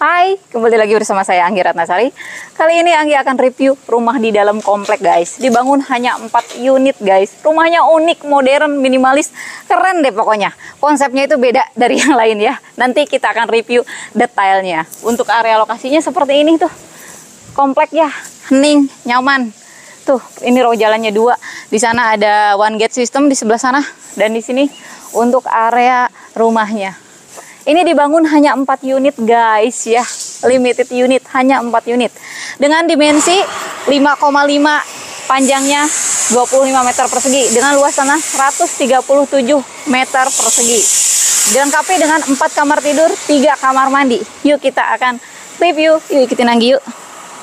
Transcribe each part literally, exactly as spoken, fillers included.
Hai, kembali lagi bersama saya Anggi Ratnasari. Kali ini Anggi akan review rumah di dalam komplek guys. Dibangun hanya empat unit guys. Rumahnya unik, modern, minimalis, keren deh pokoknya. Konsepnya itu beda dari yang lain ya. Nanti kita akan review detailnya. Untuk area lokasinya seperti ini tuh. Komplek ya, hening, nyaman. Tuh, ini row jalannya dua. Di sana ada one gate system di sebelah sana. Dan di sini untuk area rumahnya. Ini dibangun hanya empat unit guys ya, limited unit, hanya empat unit. Dengan dimensi lima koma lima, panjangnya dua puluh lima meter persegi, dengan luas tanah seratus tiga puluh tujuh meter persegi. Dilengkapi dengan empat kamar tidur, tiga kamar mandi. Yuk kita akan review, yuk ikutin Anggi yuk.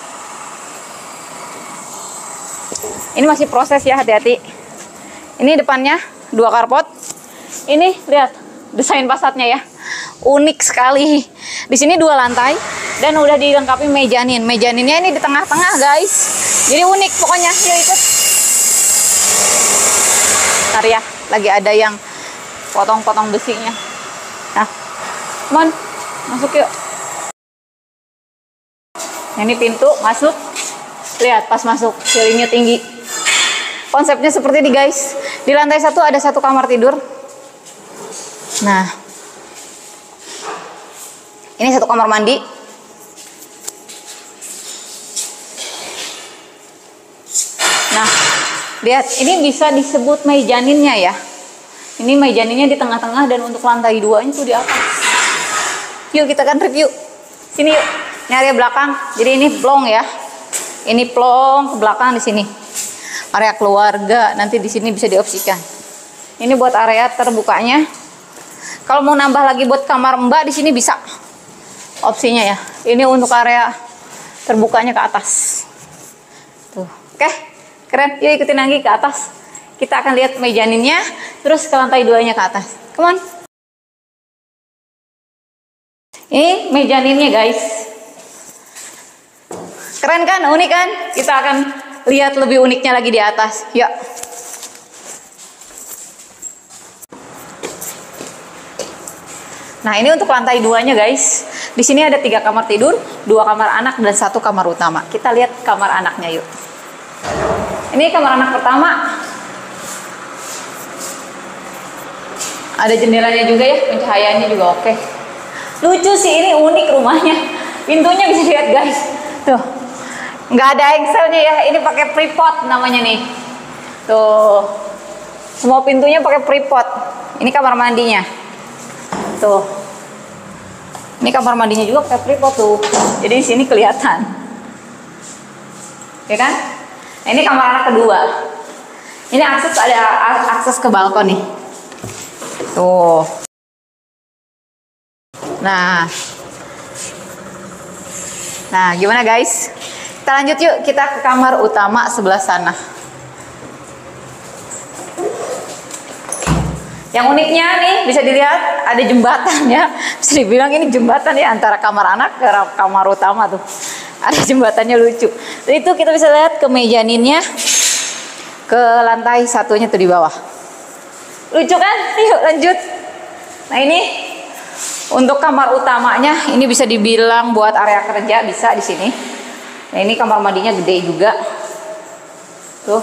Ini masih proses ya, hati-hati. Ini depannya dua carport. Ini lihat desain fasadnya ya. Unik sekali. Di sini dua lantai dan udah dilengkapi mezanin. Mezaninnya ini di tengah-tengah guys. Jadi unik pokoknya. Yuk ikut. Ntar ya, lagi ada yang potong-potong besinya. Nah, mon, masuk yuk. Ini pintu masuk. Lihat pas masuk, ceilingnya tinggi. Konsepnya seperti ini guys. Di lantai satu ada satu kamar tidur. Nah. Ini satu kamar mandi. Nah, lihat, ini bisa disebut mezaninnya ya. Ini mezaninnya di tengah-tengah dan untuk lantai duanya itu di atas. Yuk kita akan review. Sini yuk, ini area belakang. Jadi ini plong ya. Ini plong ke belakang di sini. Area keluarga nanti di sini bisa diopsikan. Ini buat area terbukanya. Kalau mau nambah lagi buat kamar mbak di sini bisa. Opsinya ya, ini untuk area terbukanya ke atas. Tuh, oke, keren. Yuk ikutin Anggi ke atas. Kita akan lihat mezaninnya, terus ke lantai duanya ke atas. Come on. Ini mezaninnya guys. Keren kan, unik kan? Kita akan lihat lebih uniknya lagi di atas. Yuk. Nah ini untuk lantai duanya guys. Di sini ada tiga kamar tidur, dua kamar anak dan satu kamar utama. Kita lihat kamar anaknya yuk. Ini kamar anak pertama. Ada jendelanya juga ya, pencahayaannya juga oke. Lucu sih, ini unik rumahnya. Pintunya bisa lihat guys. Tuh, nggak ada engselnya ya. Ini pakai pripot namanya nih. Tuh, semua pintunya pakai pripot. Ini kamar mandinya. Tuh, ini kamar mandinya juga pakai pripot tuh, jadi di sini kelihatan, ya kan? Nah, ini kamar anak kedua. Ini akses, ada akses ke balkon nih. Tuh. Nah, nah gimana guys? Kita lanjut yuk, kita ke kamar utama sebelah sana. Yang uniknya nih bisa dilihat ada jembatan ya, bisa dibilang ini jembatan ya antara kamar anak ke kamar utama tuh. Ada jembatannya lucu. Itu kita bisa lihat ke mezaninnya, ke lantai satunya tuh di bawah. Lucu kan? Yuk lanjut. Nah ini untuk kamar utamanya, ini bisa dibilang buat area kerja bisa di sini. Nah ini kamar mandinya gede juga. Tuh,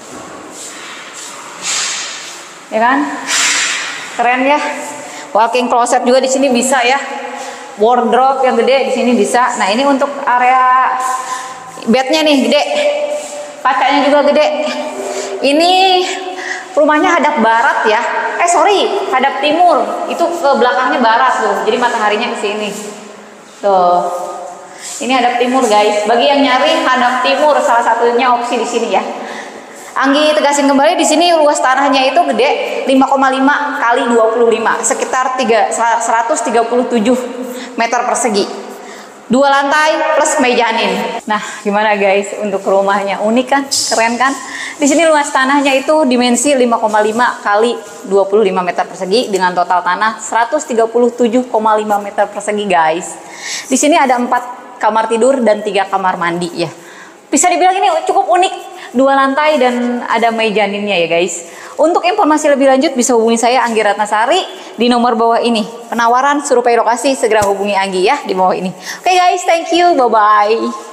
ya kan? Keren ya. Walking closet juga di sini bisa ya. Wardrobe yang gede di sini bisa. Nah, ini untuk area bednya nih gede. Kacanya juga gede. Ini rumahnya hadap barat ya. Eh, sorry, hadap timur. Itu ke belakangnya barat tuh. Jadi mataharinya ke sini. Tuh. Ini hadap timur, guys. Bagi yang nyari hadap timur, salah satunya opsi di sini ya. Anggi tegasin kembali, di sini luas tanahnya itu gede, lima koma lima kali dua puluh lima, sekitar seratus tiga puluh tujuh meter persegi. Dua lantai plus mezanin. Nah, gimana guys untuk rumahnya? Unik kan? Keren kan? Di sini luas tanahnya itu dimensi lima koma lima kali dua puluh lima meter persegi dengan total tanah seratus tiga puluh tujuh koma lima meter persegi guys. Di sini ada empat kamar tidur dan tiga kamar mandi ya. Bisa dibilang ini cukup unik. Dua lantai dan ada mezaninnya ya guys. Untuk informasi lebih lanjut bisa hubungi saya Anggi Ratnasari di nomor bawah ini. Penawaran survei lokasi segera hubungi Anggi ya di bawah ini. Oke guys, thank you, bye bye.